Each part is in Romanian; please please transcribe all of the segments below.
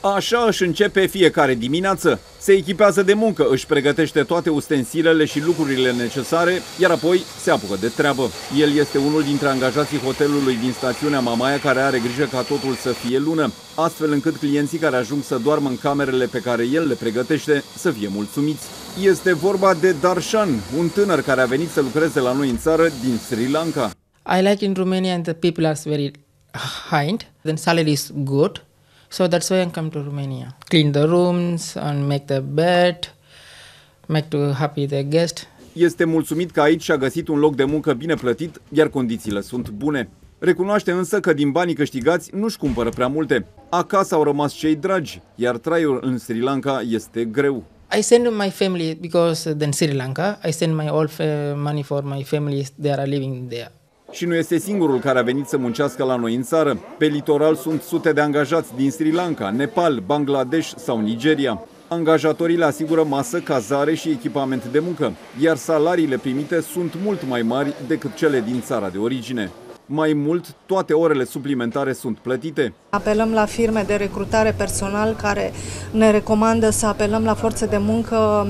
Așa își începe fiecare dimineață. Se echipează de muncă, își pregătește toate ustensilele și lucrurile necesare, iar apoi se apucă de treabă. El este unul dintre angajații hotelului din stațiunea Mamaia, care are grijă ca totul să fie lună, astfel încât clienții care ajung să doarmă în camerele pe care el le pregătește să fie mulțumiți. Este vorba de Darshan, un tânăr care a venit să lucreze la noi în țară din Sri Lanka. I like in Romania and the people are very kind, then salary is good. So that's why I come to Romania. Clean the rooms and make the bed, make to happy the guest. Este mulțumit că aici și-a găsit un loc de muncă bine plătit, iar condițiile sunt bune. Recunoaște însă că din banii câștigați nu-și cumpără prea multe. Acasă au rămas cei dragi, iar traiul în Sri Lanka este greu. I send my family because in Sri Lanka, I send my all money for my family, they are living there. Și nu este singurul care a venit să muncească la noi în țară. Pe litoral sunt sute de angajați din Sri Lanka, Nepal, Bangladesh sau Nigeria. Angajatorii le asigură masă, cazare și echipament de muncă, iar salariile primite sunt mult mai mari decât cele din țara de origine. Mai mult, toate orele suplimentare sunt plătite. Apelăm la firme de recrutare personal care ne recomandă să apelăm la forță de muncă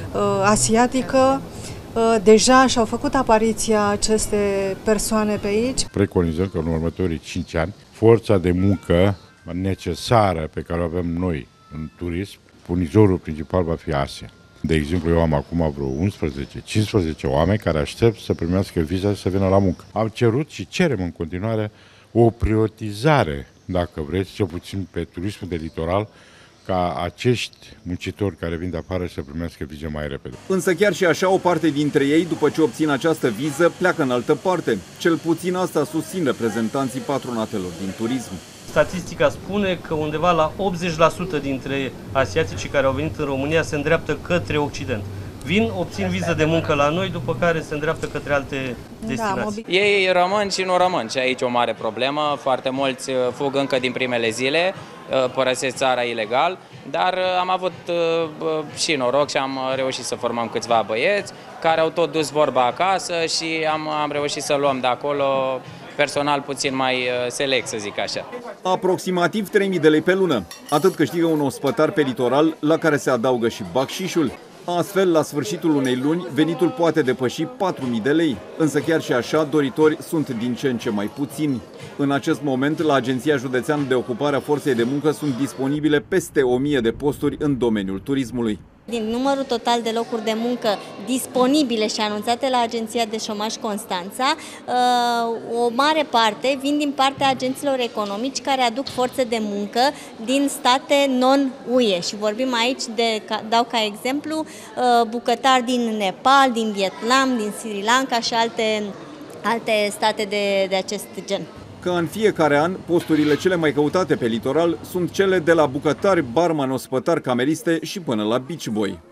asiatică. Deja și-au făcut apariția aceste persoane pe aici. Preconizăm că în următorii 5 ani forța de muncă necesară pe care o avem noi în turism, furnizorul principal va fi Asia. De exemplu, eu am acum vreo 11-15 oameni care aștept să primească viza și să vină la muncă. Am cerut și cerem în continuare o prioritizare, dacă vreți, cel puțin pe turismul de litoral, ca acești muncitori care vin de afară să primească vize mai repede. Însă chiar și așa, o parte dintre ei, după ce obțin această viză, pleacă în altă parte. Cel puțin asta susțin reprezentanții patronatelor din turism. Statistica spune că undeva la 80% dintre asiaticii care au venit în România se îndreaptă către Occident. Vin, obțin viză de muncă la noi, după care se îndreaptă către alte destinații. Ei rămân și nu rămân și aici o mare problemă. Foarte mulți fug încă din primele zile, părăsesc țara ilegal, dar am avut și noroc și am reușit să formăm câțiva băieți care au tot dus vorba acasă și am reușit să luăm de acolo personal puțin mai select, să zic așa. Aproximativ 3.000 de lei pe lună. Atât câștigă un ospătar pe litoral, la care se adaugă și bacșișul. Astfel, la sfârșitul unei luni, venitul poate depăși 4.000 de lei. Însă chiar și așa, doritori sunt din ce în ce mai puțini. În acest moment, la Agenția Județeană de Ocupare a Forței de Muncă sunt disponibile peste 1.000 de posturi în domeniul turismului. Din numărul total de locuri de muncă disponibile și anunțate la Agenția de Șomaj Constanța, o mare parte vin din partea agenților economici care aduc forțe de muncă din state non-UE. Și vorbim aici dau ca exemplu, bucătari din Nepal, din Vietnam, din Sri Lanka și alte state de acest gen. Că în fiecare an, posturile cele mai căutate pe litoral sunt cele de la bucătari, barman, ospătari, cameriste și până la beach boy.